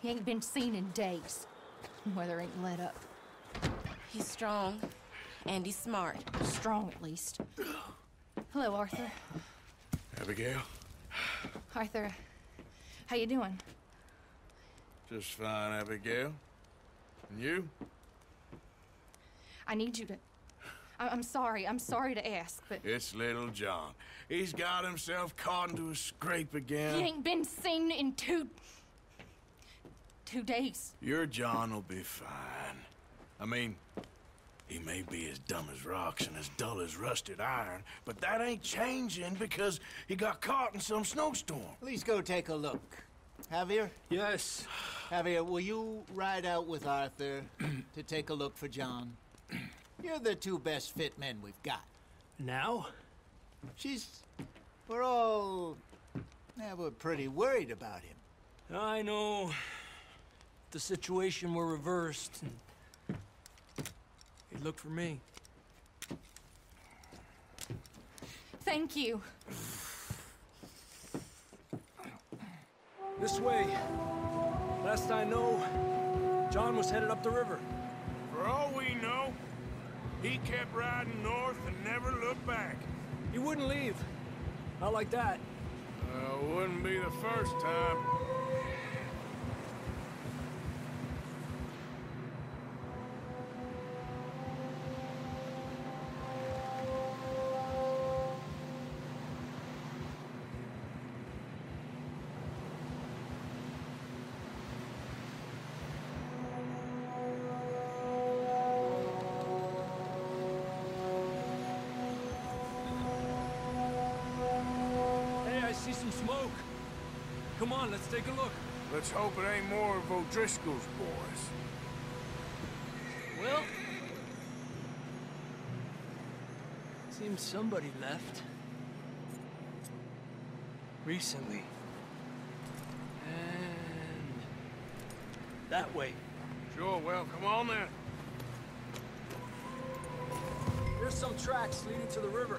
He ain't been seen in days. Weather ain't let up. He's strong, and he's smart. Strong, at least. Hello, Arthur. Abigail? Arthur, how you doing? Just fine, Abigail. And you? I need you to... I'm sorry to ask, but... It's little John. He's got himself caught into a scrape again. He ain't been seen in two days. Your John will be fine. I mean, he may be as dumb as rocks and as dull as rusted iron, but that ain't changing because he got caught in some snowstorm. Please go take a look. Javier? Yes. Javier, will you ride out with Arthur to take a look for John? You're the two best fit men we've got. Now? We're all... Yeah, we're pretty worried about him. I know. The situation were reversed, and he looked for me. Thank you. This way. Last I know, John was headed up the river. For all we know, he kept riding north and never looked back. He wouldn't leave. Not like that. Wouldn't be the first time. I see some smoke. Come on, let's take a look. Let's hope it ain't more of O'Driscoll's boys. Well... seems somebody left. Recently. And... that way. Sure, well, come on then. There's some tracks leading to the river.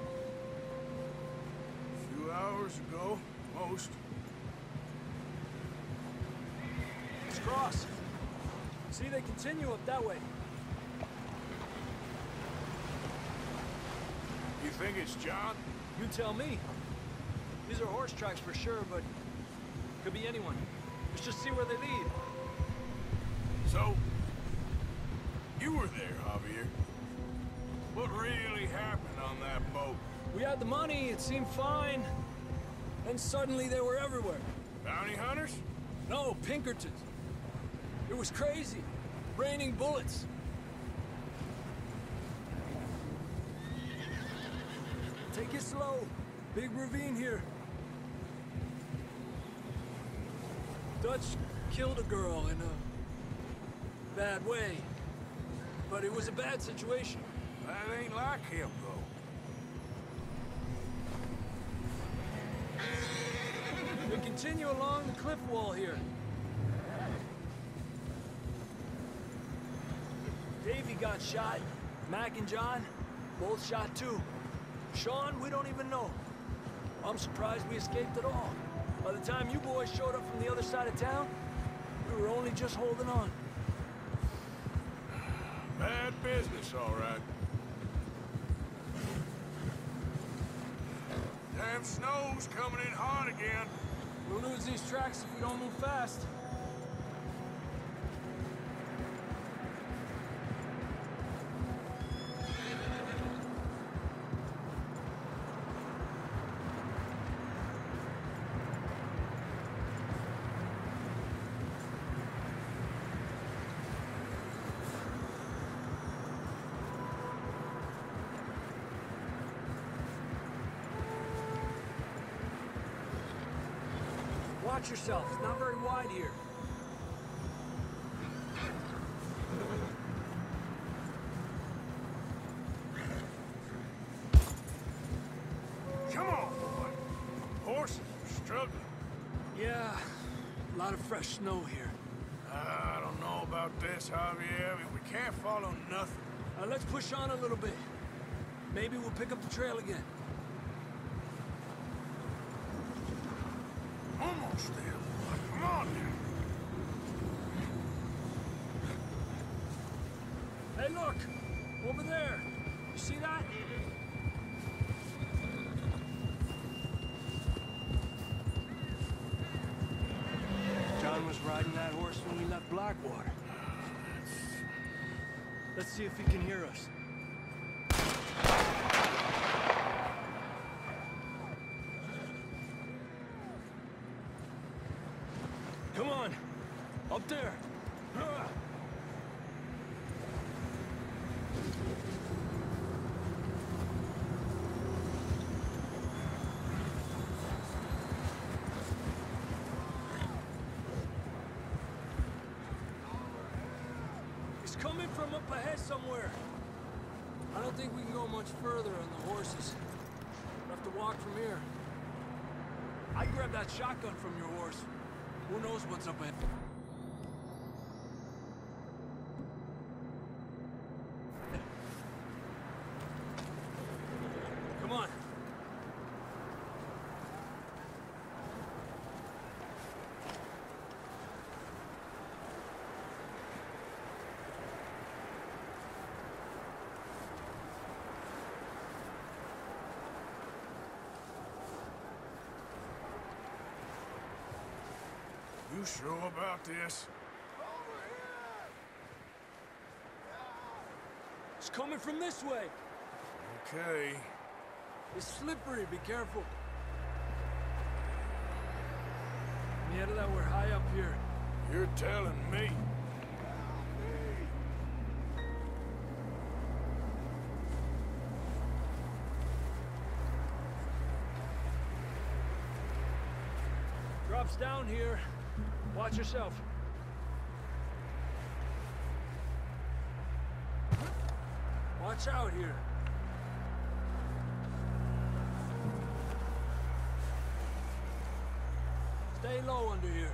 A few hours ago, most. Let's cross. See, they continue up that way. You think it's John? You tell me. These are horse tracks for sure, but could be anyone. Let's just see where they lead. So, you were there, Javier. What really happened on that boat? We had the money, it seemed fine. Then suddenly they were everywhere. Bounty hunters? No, Pinkertons. It was crazy. Raining bullets. Take it slow. Big ravine here. Dutch killed a girl in a bad way. But it was a bad situation. That ain't like him, though. We continue along the cliff wall here. Davey got shot. Mac and John, both shot too. Sean, we don't even know. I'm surprised we escaped at all. By the time you boys showed up from the other side of town, we were only just holding on. Bad business, all right. Damn snow's coming in hard again. We'll lose these tracks if we don't move fast. Watch yourself. It's not very wide here. Come on, boy. Horses are struggling. Yeah, a lot of fresh snow here. I don't know about this, Javier. I mean, we can't follow nothing. Let's push on a little bit. Maybe we'll pick up the trail again. Almost there, boy. Come on now. Hey, look! Over there! You see that? John was riding that horse when we left Blackwater. Let's see if he can hear us. Come on! Up there! He's coming from up ahead somewhere. I don't think we can go much further on the horses. We'll have to walk from here. I'd grab that shotgun from your horse. Who knows what's up ahead? Come on. You sure about this? It's coming from this way. Okay. It's slippery, be careful. Yeah, that we're high up here. You're telling me. Drops down here. Watch yourself. Watch out here. Stay low under here.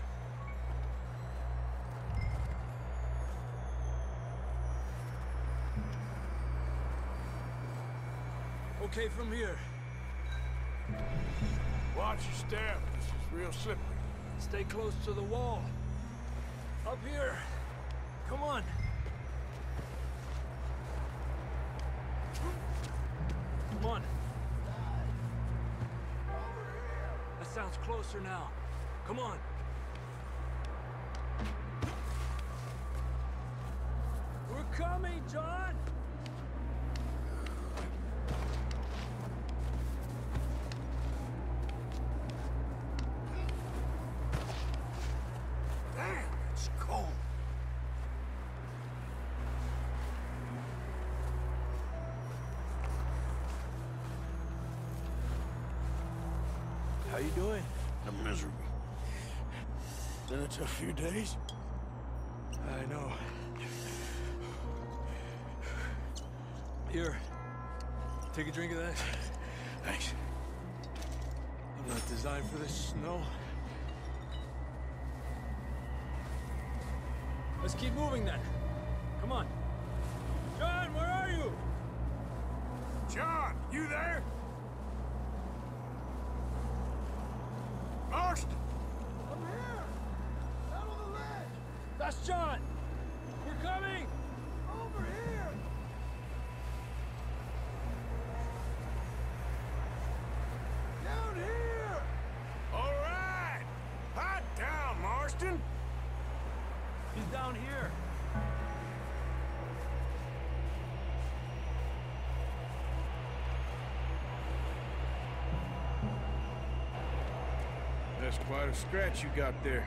Okay, from here. Watch your step. This is real slippery. Stay close to the wall. Up here. Come on. Come on. That sounds closer now. Come on. We're coming, John! Damn, it's cold. How you doing? I'm miserable. Been a tough few days. I know. Here. Take a drink of that. Thanks. I'm not designed for this snow. Let's keep moving then. Come on. John, where are you? John, you there? Marston! I'm here! Out on the ledge! That's John! We're coming! Over here! Down here! All right! Hot down, Marston! He's down here. That's quite a scratch you got there.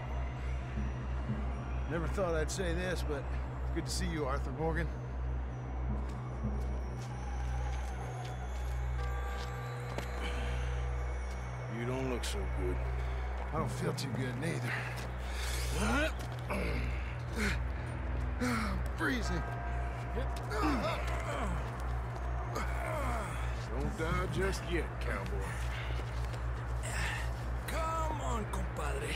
Never thought I'd say this, but it's good to see you, Arthur Morgan. You don't look so good. I don't feel too good, neither. I'm freezing. Don't die just yet, cowboy. Come on, compadre.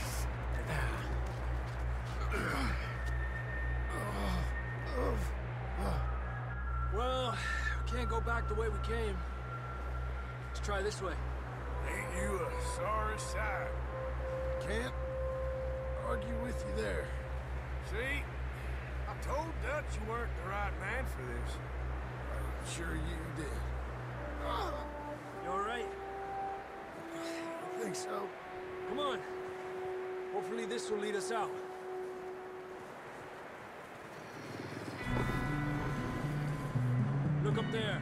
Well, we can't go back the way we came. Let's try this way. Ain't you a sorry sight? Can't argue with you there. See? I told Dutch you weren't the right man for this. I'm sure you did. You all right? I think so. Come on. Hopefully this will lead us out. Look up there.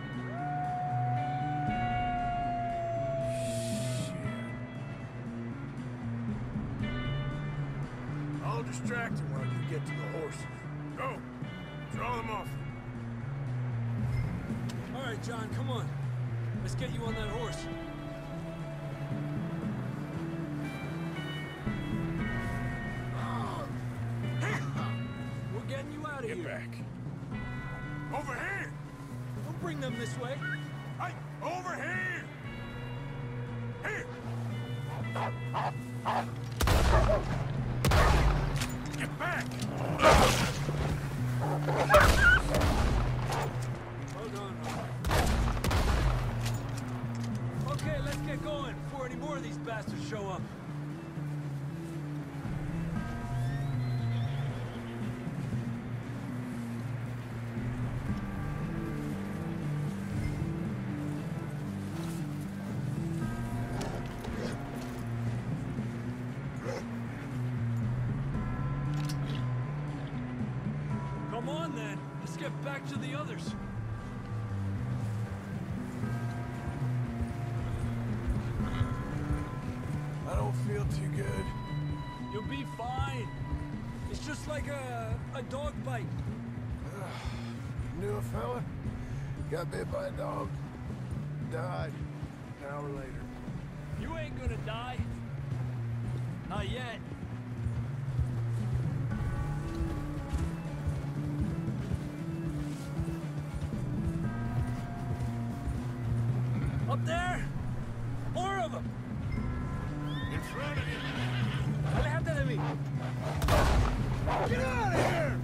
I'll distract him while you get to the horses. Go! Draw them off. All right, John, come on. Let's get you on that horse. We're getting you out of Get here. back. Over here! Don't bring them this way. Hey, over here! Here! Get back! Hold on. Okay, let's get going before any more of these bastards show up. Come on, then. Let's get back to the others. I don't feel too good. You'll be fine. It's just like a dog bite. Knew a fella? Got bit by a dog. Died an hour later. You ain't gonna die. Not yet. Up there? More of them! In front of you! Adelante de mí! Get out of here!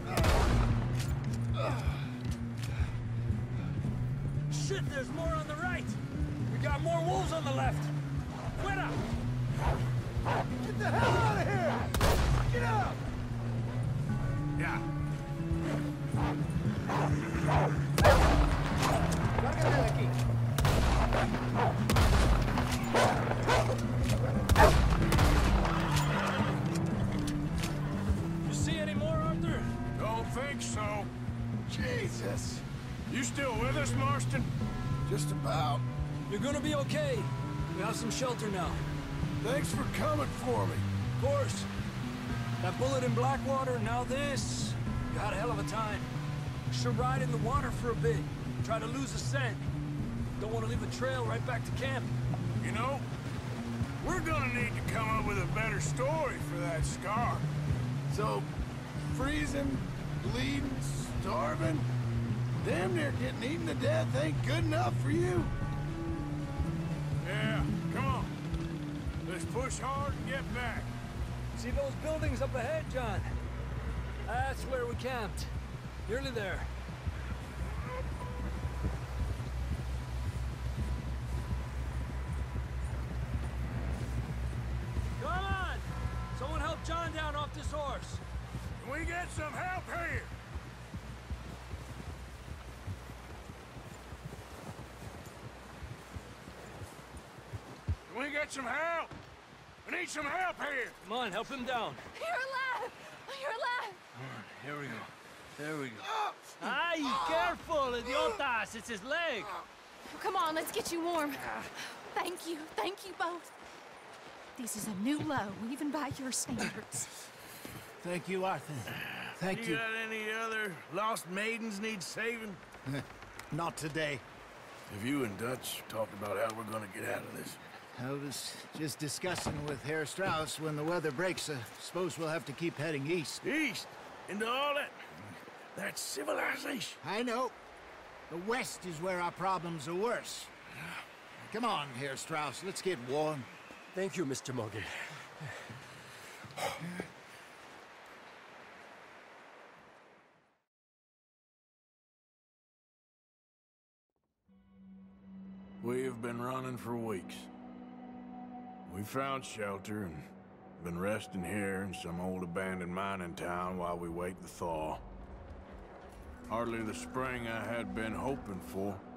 Shit, there's more on the right! We got more wolves on the left! Fuera! Get the hell out of here! Get out! Yeah. Lárgate de aquí. You see any more, Arthur? Don't think so. Jesus! You still with us, Marston? Just about. You're gonna be okay. We have some shelter now. Thanks for coming for me. Of course. That bullet in Blackwater, now this. You had a hell of a time. Should ride in the water for a bit. Try to lose the scent. Don't want to leave a trail right back to camp. You know, we're gonna need to come up with a better story for that scar. So, freezing, bleeding, starving, damn near getting eaten to death ain't good enough for you? Yeah, come on. Let's push hard and get back. See those buildings up ahead, John? That's where we camped. Nearly there. Come on! Someone help John down off this horse. Can we get some help here? Can we get some help? We need some help here. Come on, help him down. You're alive! You're alive! Here we go. There we go. Ay, careful, idiotas! It's his leg. Come on, let's get you warm. Thank you both. This is a new low, even by your standards. Thank you, Arthur. Thank You you. got any other lost maidens need saving? Not today. Have you and Dutch talked about how we're gonna get out of this? I was just discussing with Herr Strauss when the weather breaks. Suppose we'll have to keep heading east. East? Into all that... That's civilization. I know. The west is where our problems are worse. Come on, Herr Strauss. Let's get warm. Thank you, Mr. Morgan. We have been running for weeks. We found shelter, and Been resting here in some old abandoned mining town while we wait the thaw. Hardly the spring I had been hoping for.